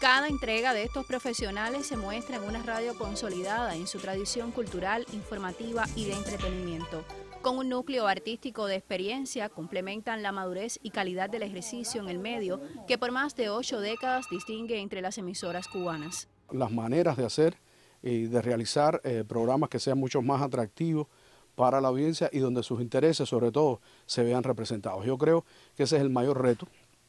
Cada entrega de estos profesionales se muestra en una radio consolidada en su tradición cultural, informativa y de entretenimiento. Con un núcleo artístico de experiencia, complementan la madurez y calidad del ejercicio en el medio que por más de 8 décadas distingue entre las emisoras cubanas. Las maneras de hacer y de realizar programas que sean mucho más atractivos para la audiencia y donde sus intereses sobre todo se vean representados. Yo creo que ese es el mayor reto,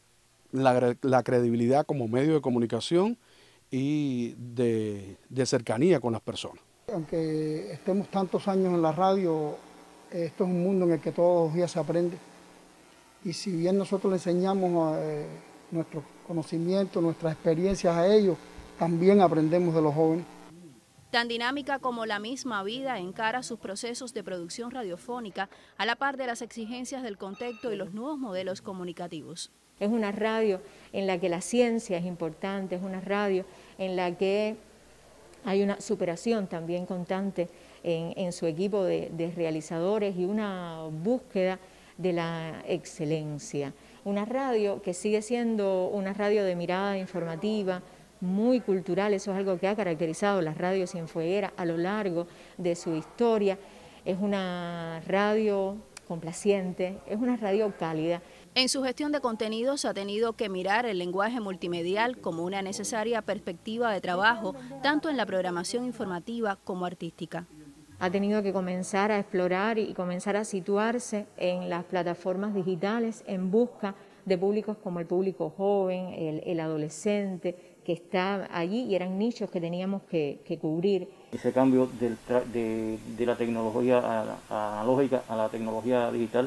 la credibilidad como medio de comunicación y de cercanía con las personas. Aunque estemos tantos años en la radio, esto es un mundo en el que todos los días se aprende. Y si bien nosotros le enseñamos nuestros conocimientos, nuestras experiencias a ellos, también aprendemos de los jóvenes. Tan dinámica como la misma vida encara sus procesos de producción radiofónica a la par de las exigencias del contexto y los nuevos modelos comunicativos. Es una radio en la que la ciencia es importante, es una radio en la que hay una superación también constante en su equipo de realizadores y una búsqueda de la excelencia. Una radio que sigue siendo una radio de mirada informativa, muy cultural, eso es algo que ha caracterizado las radios cienfuegueras a lo largo de su historia. Es una radio complaciente, es una radio cálida. En su gestión de contenidos ha tenido que mirar el lenguaje multimedial como una necesaria perspectiva de trabajo, tanto en la programación informativa como artística. Ha tenido que comenzar a explorar y comenzar a situarse en las plataformas digitales en busca de públicos como el público joven, el adolescente, que está allí y eran nichos que teníamos que cubrir. Ese cambio de la tecnología analógica a la tecnología digital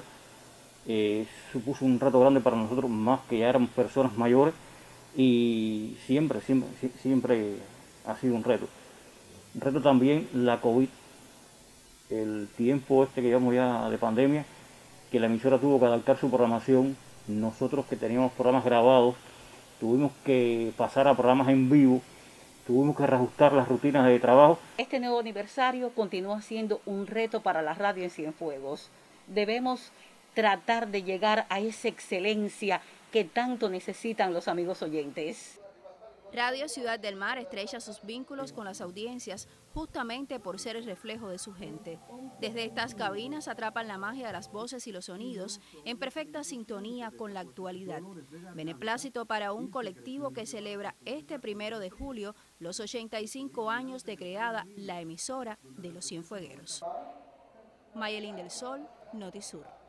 supuso un reto grande para nosotros, más que ya éramos personas mayores, y siempre ha sido un reto. Un reto también la COVID, el tiempo que llevamos ya de pandemia, que la emisora tuvo que adaptar su programación. Nosotros que teníamos programas grabados, tuvimos que pasar a programas en vivo, tuvimos que reajustar las rutinas de trabajo. Este nuevo aniversario continúa siendo un reto para la radio en Cienfuegos. Debemos tratar de llegar a esa excelencia que tanto necesitan los amigos oyentes. Radio Ciudad del Mar estrecha sus vínculos con las audiencias justamente por ser el reflejo de su gente. Desde estas cabinas atrapan la magia de las voces y los sonidos en perfecta sintonía con la actualidad. Beneplácito para un colectivo que celebra este 1 de julio los 85 años de creada la emisora de los Cienfuegueros. Mayelín del Sol, Notisur.